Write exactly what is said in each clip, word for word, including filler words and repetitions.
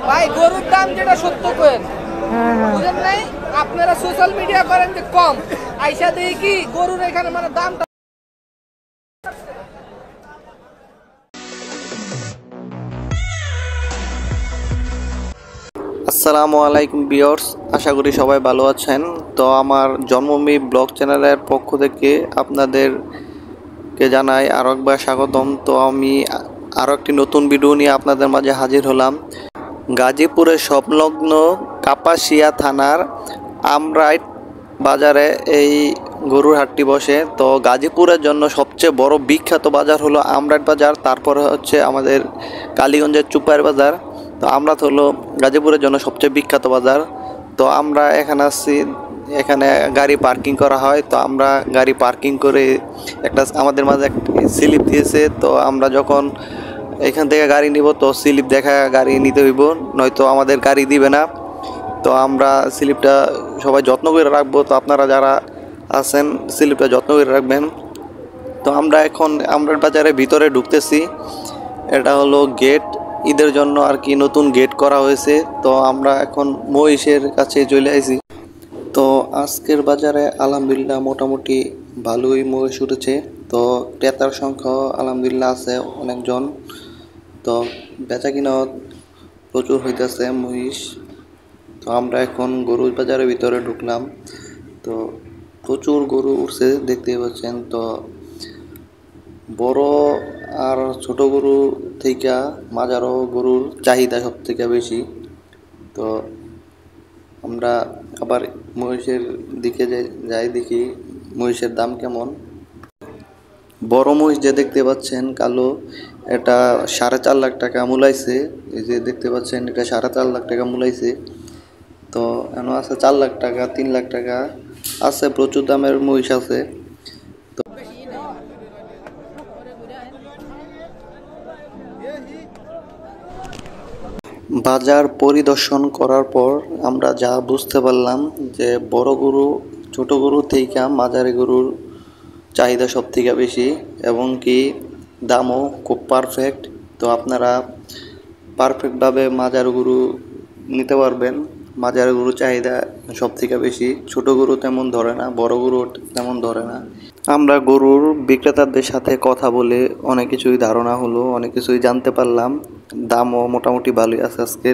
ভাই গরুর দাম যেটা সত্য করেন বুঝেন নাই, আপনারা সোশ্যাল মিডিয়া করেন যে কম, আইসা দেখি কি গরুর এখানে মানে দামটা। আসসালামু আলাইকুম ভিউয়ার্স, আশা করি সবাই ভালো আছেন। তো আমার জন্মভূমি ব্লগ চ্যানেলের পক্ষ থেকে আপনাদেরকে জানাই আরও একবার স্বাগতম। তো আমি আরও একটি নতুন ভিডিও নিয়ে আপনাদের মাঝে হাজির হলাম। গাজীপুরের সংলগ্ন কাপাসিয়া থানার আমরাইট বাজারে এই গরুর হাটটি বসে। তো গাজীপুরের জন্য সবচেয়ে বড় বিখ্যাত বাজার হলো আমরাইট বাজার, তারপরে হচ্ছে আমাদের কালীগঞ্জের চুপাইর বাজার। তো আমরা তো হলো গাজীপুরের জন্য সবচেয়ে বিখ্যাত বাজার। তো আমরা এখানে আসছি, এখানে গাড়ি পার্কিং করা হয়। তো আমরা গাড়ি পার্কিং করে একটা আমাদের মাঝে একটা স্লিপ দিয়েছে। তো আমরা যখন এখান থেকে গাড়ি নিব তো স্লিপ দেখা গাড়ি নিতে হইব, নয়তো আমাদের গাড়ি দিবে না। তো আমরা স্লিপটা সবাই যত্ন করে রাখবো। তো আপনারা যারা আছেন স্লিপটা যত্ন করে রাখবেন। তো আমরা এখন আমরা বাজারের ভিতরে ঢুকতেছি। এটা হলো গেট, ঈদের জন্য আর কি নতুন গেট করা হয়েছে। তো আমরা এখন মহিষের কাছে চলে আসি। তো আজকের বাজারে আলহামদুলিল্লাহ মোটামুটি ভালোই মহিষ উঠেছে। তো ক্রেতার সংখ্যা আলহামদুলিল্লাহ আছে অনেকজন। তো বেচা কিনা প্রচুর হইতেছে মহিষ। তো আমরা এখন গরুর বাজারের ভিতরে ঢুকলাম। তো প্রচুর গরু উঠছে দেখতে পাচ্ছেন। তো বড় আর ছোট গরু থেকে মাঝারো গরুর চাহিদা সব থেকে বেশি। তো আমরা আবার মহিষের দিকে যাই, দেখি মহিষের দাম কেমন। বড় মহিষ যে দেখতে পাচ্ছেন কালো, এটা সাড়ে চার লাখ টাকা মূলাইছে। এই যে দেখতে পাচ্ছেন এটা সাড়ে চার লাখ টাকা মূলাইছে। তো এখনো আছে চার লাখ টাকা, তিন লাখ টাকা আছে, প্রচুর দামের মহিষ আছে। তো বাজার পরিদর্শন করার পর আমরা যা বুঝতে পারলাম যে বড় গরু ছোট গরু থেকে মাঝারি গরুর চাহিদা সব থেকে বেশি, এবং কি দামও খুব পারফেক্ট। তো আপনারা পারফেক্টভাবে মাঝারি গরু নিতে পারবেন। মাঝারি গরু চাহিদা সব থেকে বেশি, ছোট গরু তেমন ধরে না, বড় গরু তেমন ধরে না। আমরা গরুর বিক্রেতাদের সাথে কথা বলে অনেক কিছুই ধারণা হলো, অনেক কিছুই জানতে পারলাম। দামও মোটামুটি ভালোই আছে আজকের।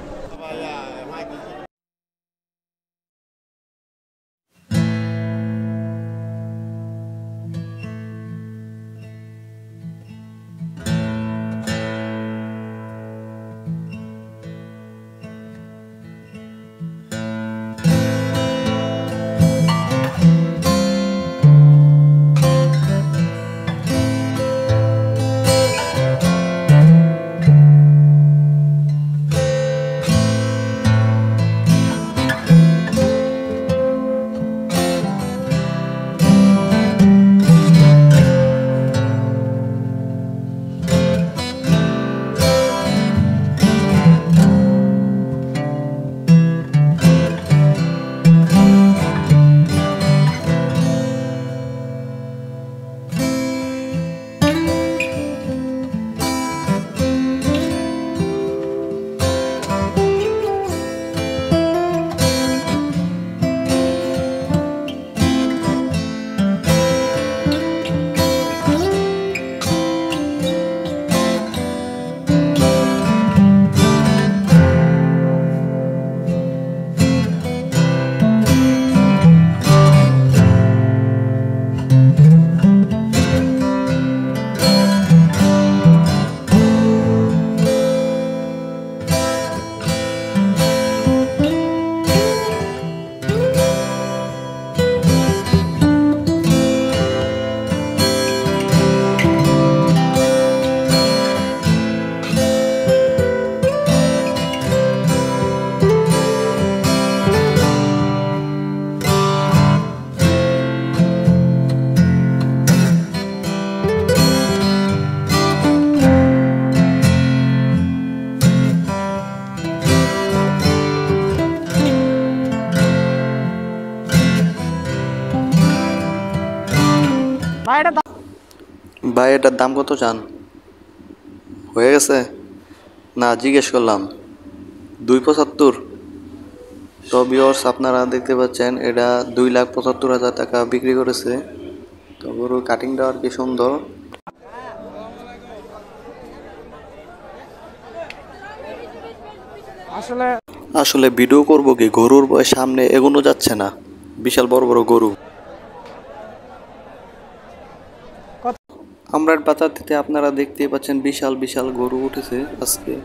ভাই এটার দাম কত চান? হয়ে গেছে না জিজ্ঞেস করলাম। দুই পঁচাত্তর। তো ভিউয়ার্স আপনারা দেখতে পাচ্ছেন এটা দুই লাখ পঁচাত্তর হাজার টাকা বিক্রি করেছে। তো গরুর কাটিংটা আর কি সুন্দর। আসলে আসলে ভিডিও করব কি, গরুর বয়স সামনে এগোনো যাচ্ছে না, বিশাল বড় বড় গরু। আমরাট বাজার থেকে আপনারা দেখতেই পাচ্ছেন বিশাল বিশাল গরু উঠেছে আজকে।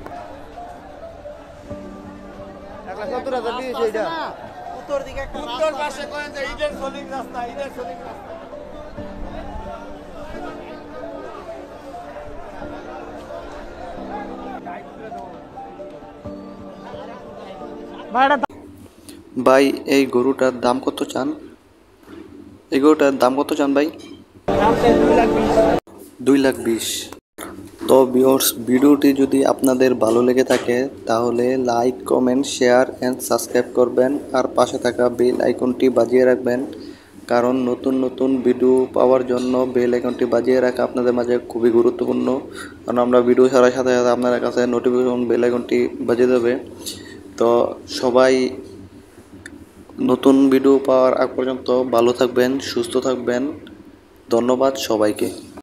ভাইটা ভাই এই গরুটার দাম কত চান? এই গরুটার দাম কত চান ভাই? দুই লাখ বিশ। তো ভিউয়ার্স ভিডিওটি যদি আপনাদের ভালো লেগে থাকে তাহলে like comment share and subscribe করবেন, আর পাশে থাকা বেল আইকনটি বাজিয়ে রাখবেন, কারণ নতুন নতুন ভিডিও পাওয়ার জন্য বেল আইকনটি বাজিয়ে রাখা আপনাদের মাঝে খুবই গুরুত্বপূর্ণ। কারণ আমরা ভিডিও ছাড়ার সাথে সাথে আপনাদের কাছে নোটিফিকেশন বেল আইকনটি বাজিয়ে দেবে। তো সবাই নতুন ভিডিও পাওয়ার আগ পর্যন্ত ভালো থাকবেন, সুস্থ থাকবেন। ধন্যবাদ সবাইকে।